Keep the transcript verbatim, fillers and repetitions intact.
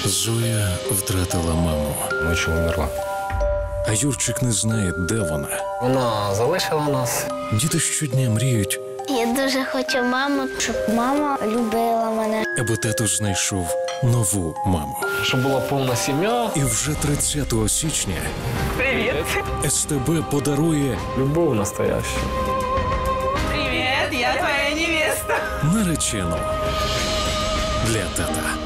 Зоя втратила маму. Ночі умерла. А Юрчик не знає, де вона. Вона залишила нас. Діти щодня мріють, Я дуже хочу маму, щоб мама любила мене. аби тато знайшов нову маму. Щоб була повна сім'я. І вже тридцятого січня Привет. СТБ подарує Любов настояща. Привет, я твоя невеста. наречену для тата.